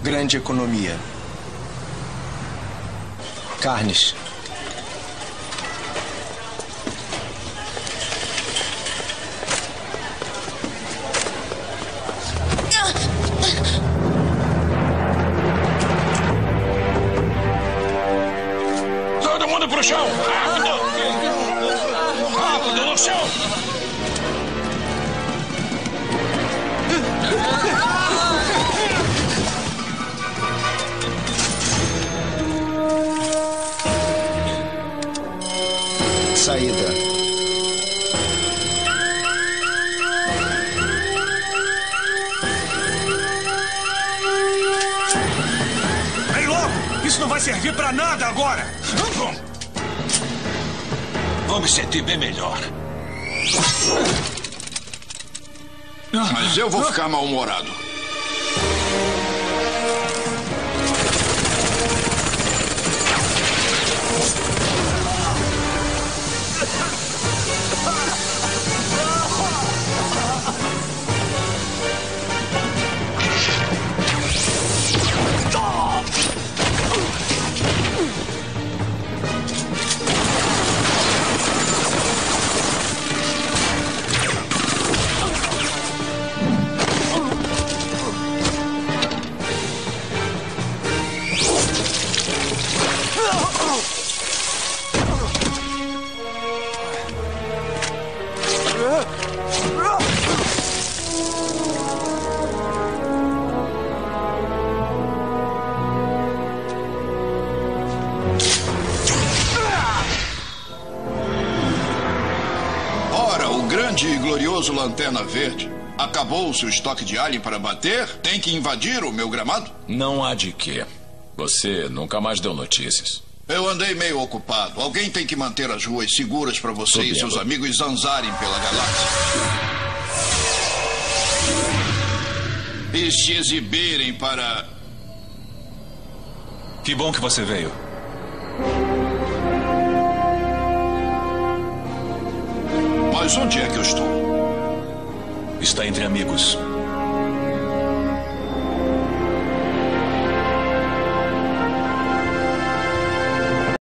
Grande economia. Carnes. Todo mundo pro chão! Rápido! Rápido no chão! Saída. Vem logo! Isso não vai servir pra nada agora! Vou me sentir bem melhor. Mas eu vou ficar mal-humorado. Grande e glorioso Lanterna Verde. Acabou o seu estoque de alien para bater? Tem que invadir o meu gramado? Não há de quê. Você nunca mais deu notícias. Eu andei meio ocupado. Alguém tem que manter as ruas seguras para você e seus amigos zanzarem pela galáxia. E se exibirem para... Que bom que você veio. Mas onde é que eu estou? Está entre amigos.